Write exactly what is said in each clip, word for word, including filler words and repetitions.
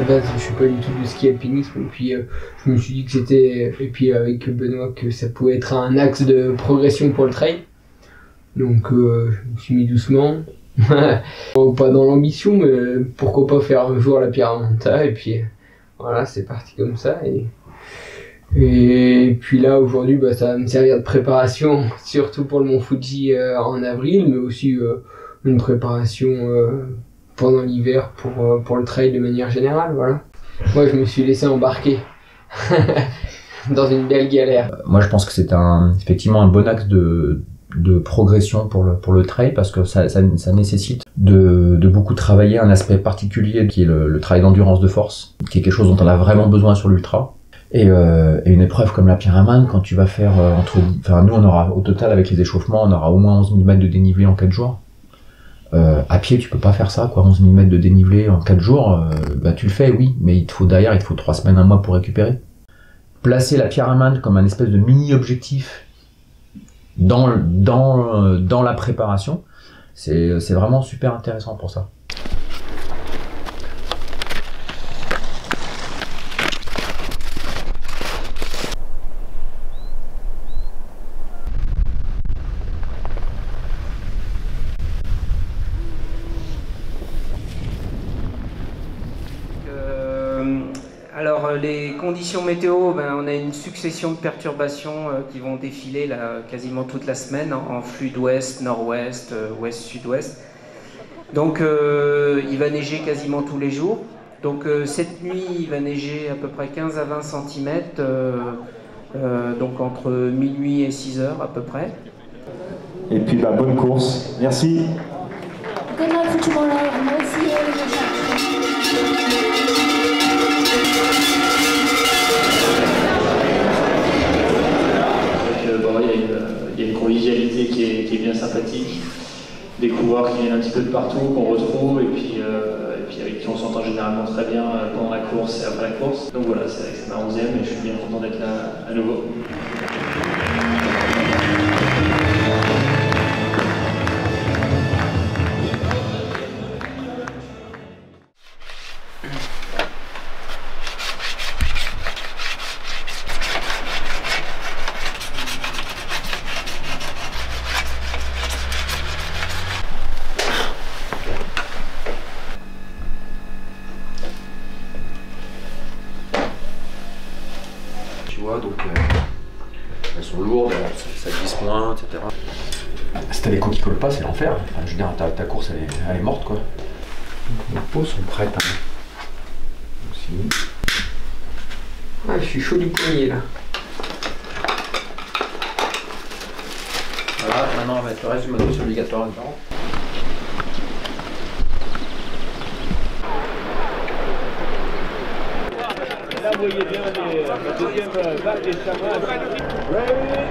la base, je suis pas du tout de ski alpinisme, et puis euh, je me suis dit que c'était, et puis avec Benoît, que ça pouvait être un axe de progression pour le trail. Donc euh, je me suis mis doucement, pas dans l'ambition, mais pourquoi pas faire un jour la Pyramenta, et puis voilà, c'est parti comme ça. Et, et puis là aujourd'hui, bah, ça va me servir de préparation, surtout pour le Mont Fuji euh, en avril, mais aussi euh, une préparation euh, pendant l'hiver pour, euh, pour le trail de manière générale. Voilà. Moi je me suis laissé embarquer dans une belle galère. Moi je pense que c'est un, effectivement un bon axe de de progression pour le, pour le trail, parce que ça, ça, ça nécessite de, de beaucoup travailler un aspect particulier qui est le, le travail d'endurance de force, qui est quelque chose dont on a vraiment besoin sur l'ultra. Et, euh, et une épreuve comme la Pyramide, quand tu vas faire euh, entre, enfin nous on aura au total avec les échauffements, on aura au moins onze mille mètres de dénivelé en quatre jours. Euh, à pied tu peux pas faire ça, quoi, onze mille mètres de dénivelé en quatre jours, euh, bah tu le fais, oui, mais il te faut derrière, il te faut trois semaines, un mois pour récupérer. Placer la Pyramide comme un espèce de mini-objectif dans, dans, dans la préparation, c'est vraiment super intéressant pour ça. Alors les conditions météo, ben, on a une succession de perturbations euh, qui vont défiler là, quasiment toute la semaine en, en flux d'ouest, nord-ouest, euh, ouest-sud-ouest. Donc euh, il va neiger quasiment tous les jours. Donc euh, cette nuit il va neiger à peu près quinze à vingt centimètres, euh, euh, donc entre minuit et six heures à peu près. Et puis bah, bonne course, merci. Good luck for tomorrow. Merci. Il y a une convivialité qui est, qui est bien sympathique, des coureurs qui viennent un petit peu de partout, qu'on retrouve, et puis, euh, et puis avec qui on s'entend généralement très bien pendant la course et après la course. Donc voilà, c'est ma onzième et je suis bien content d'être là à nouveau. Donc euh, elles sont lourdes, ça, ça glisse moins, et cetera. Si t'as les coups qui collent pas, c'est l'enfer. Enfin, je veux dire, ta, ta course elle est, elle est morte quoi. Donc, nos peaux sont prêtes. Hein. Aussi. Ah, je suis chaud du poignet là. Voilà, maintenant on va mettre le reste du matos obligatoire dedans. Là, vous voyez bien les, la deuxième vague des chamois. Ready?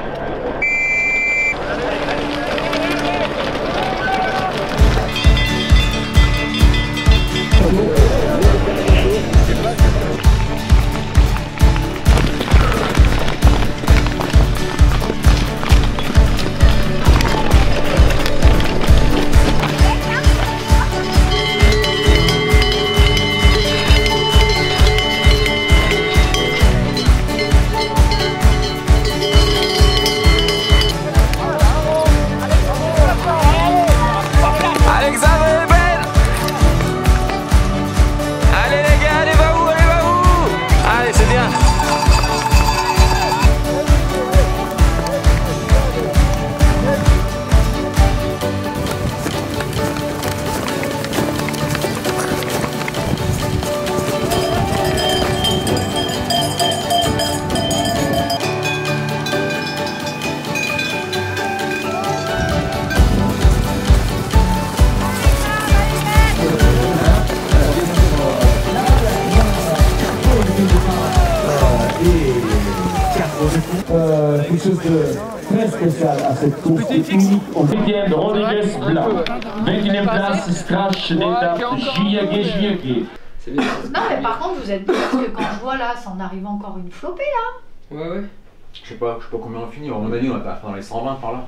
Euh, quelque chose de très spécial à cette course unique. Deuxième, Rodriguez Blanc. vingt et unième place, Strache d'étape, Juillet, Juillet. Non mais par contre vous êtes bien parce que quand je vois là, ça en arrive encore une flopée là. Ouais ouais. Je sais pas, je sais pas combien on finit, à mon avis on va pas faire dans les cent vingt par là.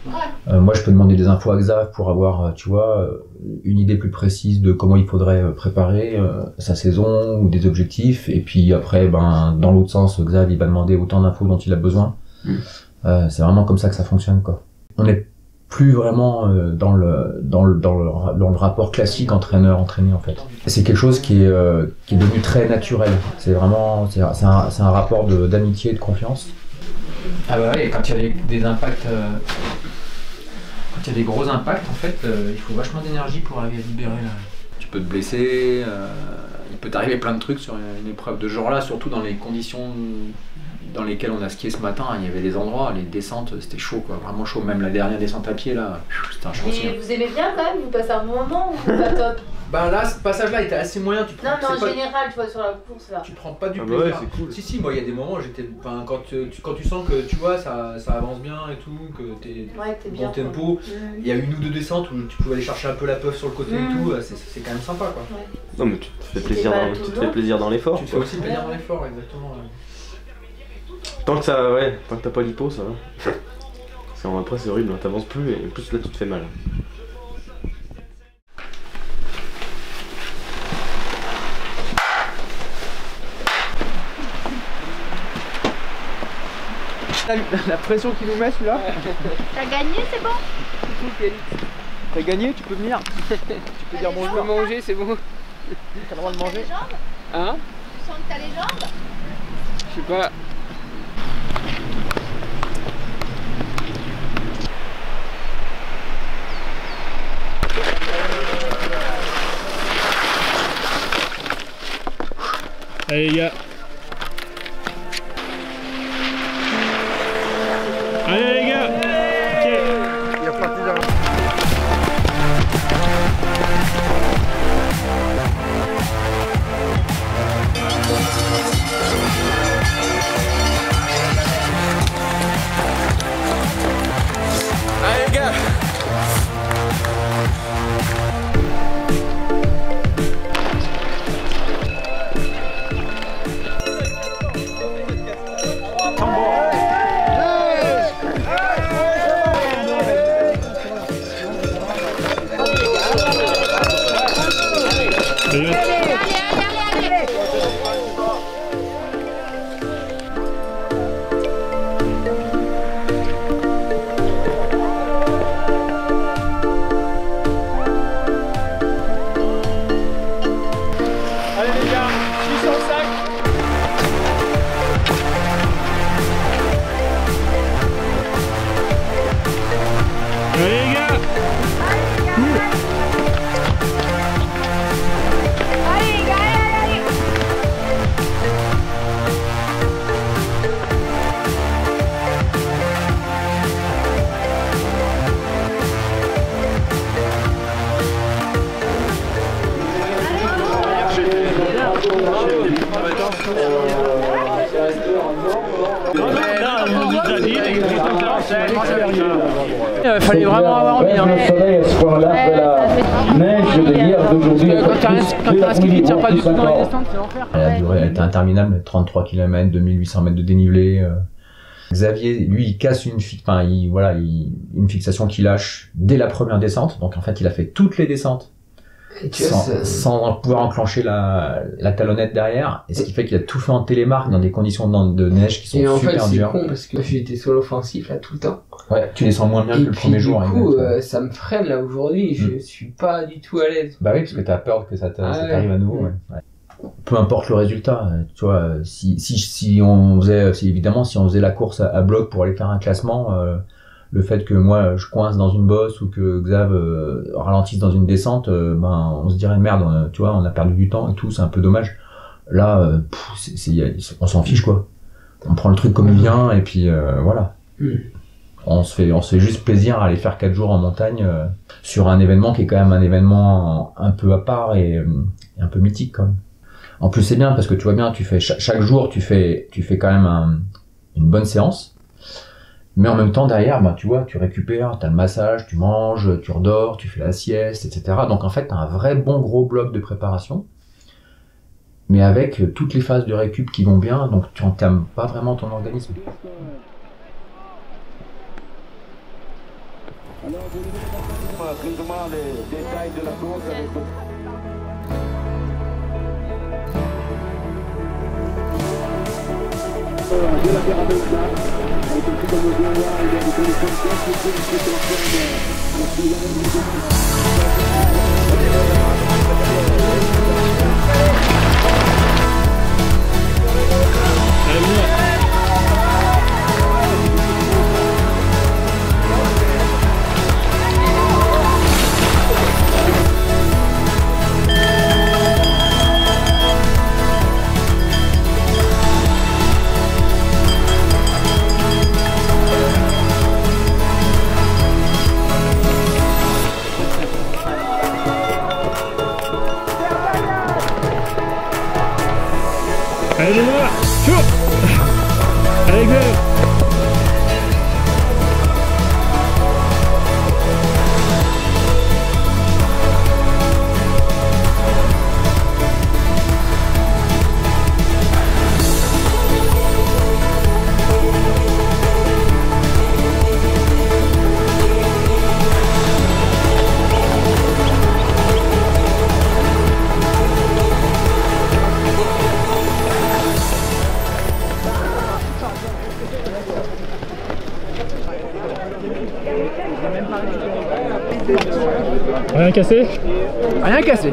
Euh, moi, je peux demander des infos à Xav pour avoir, tu vois, une idée plus précise de comment il faudrait préparer euh, sa saison ou des objectifs. Et puis après, ben, dans l'autre sens, Xav, il va demander autant d'infos dont il a besoin. Mmh. Euh, c'est vraiment comme ça que ça fonctionne, quoi. On n'est plus vraiment euh, dans le dans le dans le dans le rapport classique entraîneur-entraîné, en fait. C'est quelque chose qui est euh, qui est devenu très naturel. C'est vraiment c'est c'est un c'est un rapport de d'amitié et de confiance. Ah bah ouais, quand il y a des, des impacts, euh, quand il y a des gros impacts, en fait, euh, il faut vachement d'énergie pour arriver à libérer là. Tu peux te blesser, euh, il peut t'arriver plein de trucs sur une épreuve de ce genre-là, surtout dans les conditions dans lesquelles on a skié ce matin. Il y avait des endroits, les descentes, c'était chaud, quoi, vraiment chaud. Même la dernière descente à pied, là, c'était un chantier. Mais vous aimez bien quand même, vous passez un bon moment ou pas top? Bah là, ce passage-là était assez moyen. Tu prends, non, mais en pas... général, tu vois, sur la course là. Tu prends pas du ah plaisir. bah ouais, c'est cool. Si, si, moi il y a des moments où j'étais. Enfin, quand tu, quand tu sens que tu vois, ça, ça avance bien et tout, que t'es ouais, t'es bien, bon tempo. Il y a une ou deux descentes où tu pouvais aller chercher un peu la puff sur le côté mmh. et tout, c'est quand même sympa, quoi. Ouais. Non, mais tu te fais plaisir, dans, tu te fais plaisir dans l'effort. Tu te fais aussi plaisir dans l'effort, exactement. Ouais. Tant que ça, ouais, tant que t'as pas l'hypo, ça va. Parce qu'après, c'est horrible, hein, t'avances plus et en plus là, tu te fais mal. La, la pression qu'il nous met celui-là. T'as gagné, c'est bon? T'as gagné, tu peux venir. Tu peux dire bonjour. Je peux manger, c'est bon. T'as le droit de manger. Hein? Tu sens que t'as les jambes? Je sais pas. Allez les gars. Allez les gars. Ok. Il est reparti là. Allez les gars. Allez, les gars, je suis sur le sac. Allez les gars. Il fallait vraiment avoir envie. Hein. Le soleil à ce point-là, la neige de hier d'aujourd'hui. Quand t'as un ski qui ne tire pas du tout dans les descentes, c'est l'enfer. Elle a duré, elle était interminable, trente-trois kilomètres, deux mille huit cents mètres de dénivelé. Euh. Xavier, lui, il casse une, fi enfin, il, voilà, il, une fixation qu'il lâche dès la première descente. Donc en fait, il a fait toutes les descentes sans, sans pouvoir enclencher la, la talonnette derrière. Et ce qui fait qu'il a tout fait en télémarque dans des conditions de, de neige qui sont et en super fait, dures. C'est con parce que j'étais sur l'offensif là tout le temps. Ouais, tu les sens moins bien et que le puis, premier jour. Du coup, euh, ça me freine là aujourd'hui. Je mm. suis pas du tout à l'aise. Bah oui, parce que t'as peur que ça t'arrive ah ouais. à nouveau. Ouais. Ouais. Peu importe le résultat, tu vois, si, si, si on faisait, si, évidemment, si on faisait la course à, à bloc pour aller faire un classement, euh, le fait que moi je coince dans une bosse ou que Xav euh, ralentisse dans une descente, euh, ben on se dirait merde, on, tu vois, on a perdu du temps et tout, c'est un peu dommage. Là, euh, pff, c'est, c'est, on s'en fiche quoi. On prend le truc comme il vient et puis euh, voilà. Mm. On se fait, on se fait juste plaisir à aller faire quatre jours en montagne euh, sur un événement qui est quand même un événement un peu à part et, et un peu mythique quand même. En plus c'est bien parce que tu vois bien, tu fais chaque, chaque jour tu fais, tu fais quand même un, une bonne séance. Mais en même temps, derrière, bah, tu vois, tu récupères, t'as le massage, tu manges, tu redors, tu fais la sieste, et cetera. Donc en fait, t'as un vrai bon gros bloc de préparation, mais avec toutes les phases de récup qui vont bien, donc tu entames pas vraiment ton organisme. Rapidement les détails de la course avec le... de la pyramide là, avec un petit peu de bien là, il y a des conditions de test, il faut que tu Allez moi, chaud. Allez go. Rien cassé? Rien cassé.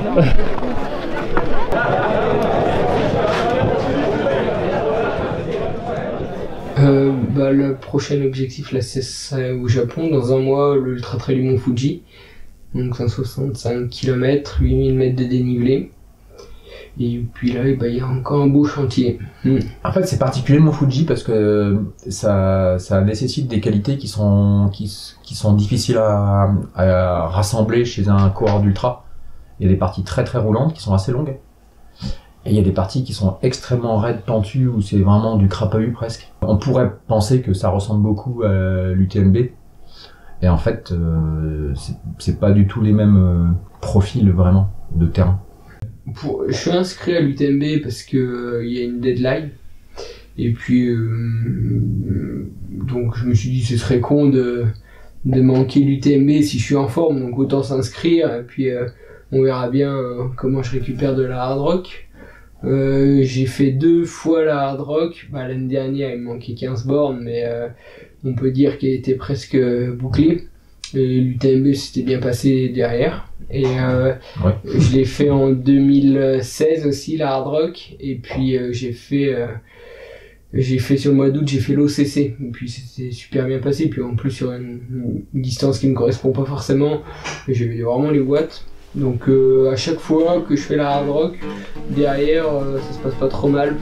euh, bah, le prochain objectif là c'est au Japon dans un mois, le Ultra Trail du Mont Fuji, donc cent soixante-cinq kilomètres, huit mille mètres de dénivelé. Et puis là, bah, il y a encore un beau chantier. Hmm. En fait, c'est particulier le Mont Fuji parce que ça, ça nécessite des qualités qui sont, qui, qui sont difficiles à, à rassembler chez un coureur d'ultra. Il y a des parties très très roulantes qui sont assez longues. Et il y a des parties qui sont extrêmement raides, pentues, où c'est vraiment du crapahut presque. On pourrait penser que ça ressemble beaucoup à l'U T M B. Et en fait, euh, c'est pas du tout les mêmes euh, profils vraiment de terrain. Pour, je suis inscrit à l'U T M B parce que euh, il y a une deadline et puis euh, donc je me suis dit ce serait con de, de manquer l'U T M B si je suis en forme, donc autant s'inscrire et puis euh, on verra bien euh, comment je récupère de la hard rock. Euh, j'ai fait deux fois la hard rock, bah, l'année dernière il me manquait quinze bornes mais euh, on peut dire qu'elle était presque bouclée. L'U T M B s'était bien passé derrière et euh, ouais. Je l'ai fait en deux mille seize aussi la hard rock et puis euh, j'ai fait euh, j'ai fait sur le mois d'août j'ai fait l'O C C et puis c'était super bien passé, puis en plus sur une, une distance qui me correspond pas forcément, j'ai eu vraiment les watts, donc euh, à chaque fois que je fais la hard rock derrière euh, ça se passe pas trop mal.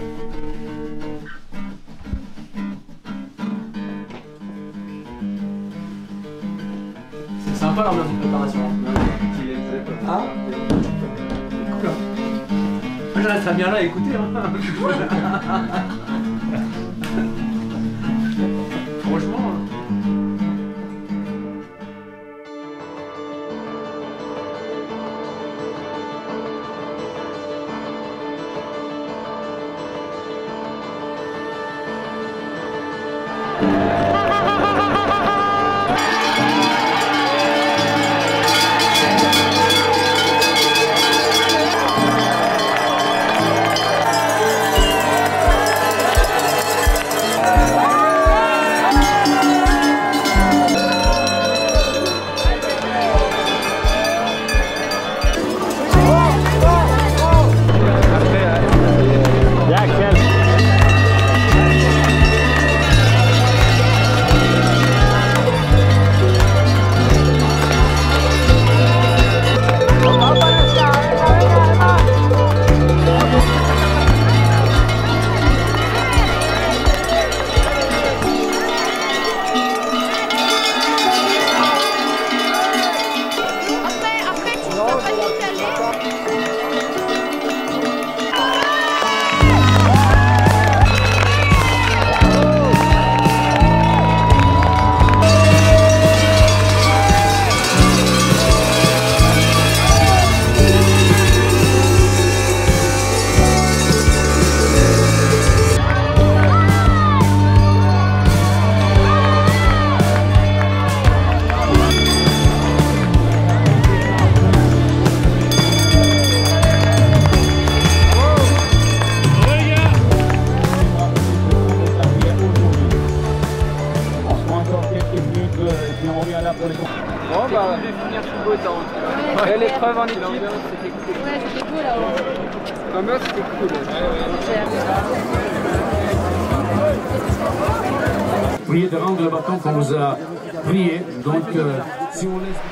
C'est sympa l'ambiance de préparation. Ah, cool. Moi je resterai bien là à écouter. Hein. Franchement. épreuve en équipe. Ouais, c'était cool là-haut. L'ambiance c'était cool. Priez de rendre le bâton qu'on vous a prié. Donc, euh, si on laisse.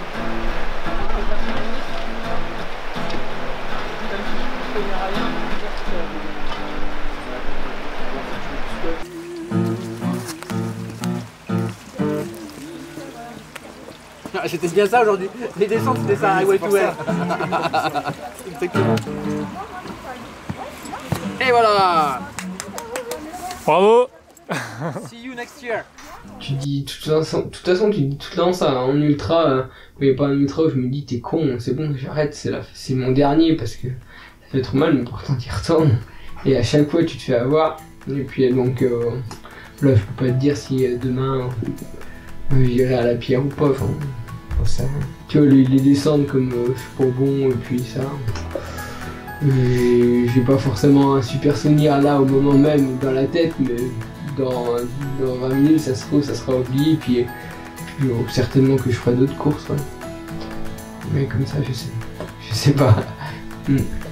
C'était bien ça aujourd'hui. Les descentes, c'était ça, Highway to Hell. Exactement. Et voilà. Bravo. See you next year. Tu dis, de toute façon, de toute façon tu dis tout le temps ça, en ultra, euh, quand il n'y a pas un ultra, je me dis t'es con, c'est bon, j'arrête, c'est la, c'est mon dernier parce que ça fait trop mal, mais pourtant t'y retournes. Et à chaque fois tu te fais avoir. Et puis donc euh, là je peux pas te dire si euh, demain euh, j'irai à la pierre ou pas. Enfin, ça. Tu vois les, les descendre comme euh, je suis pas bon et puis ça. Euh, j'ai pas forcément un super souvenir là au moment même dans la tête, mais dans, dans vingt minutes ça se trouve, ça sera oublié, puis, puis euh, certainement que je ferai d'autres courses, ouais. Mais comme ça je sais, je sais pas. Mm.